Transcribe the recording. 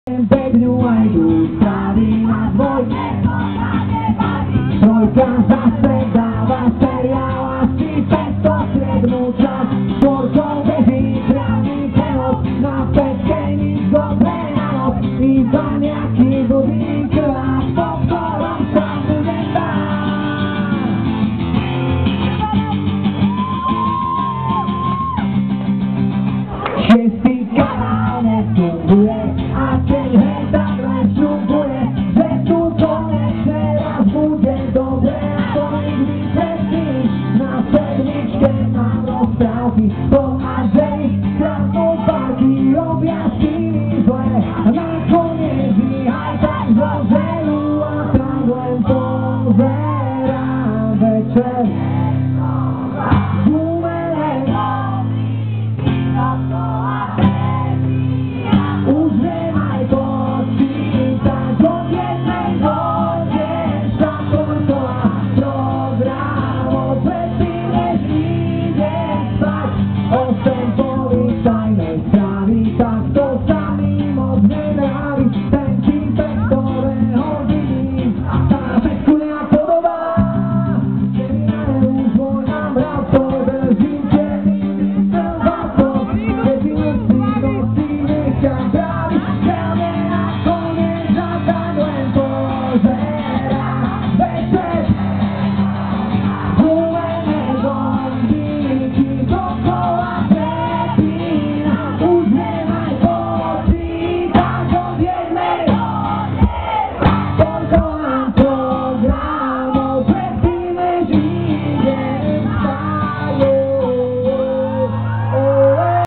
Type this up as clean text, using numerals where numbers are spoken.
Biegniu łajdu, stawi na dwojkę. Trojka zasprzedała seria łaski, pesto średnu czas. Sportowe witrami przenos, na petkę nic dobre na noc. I zamiaki budzi.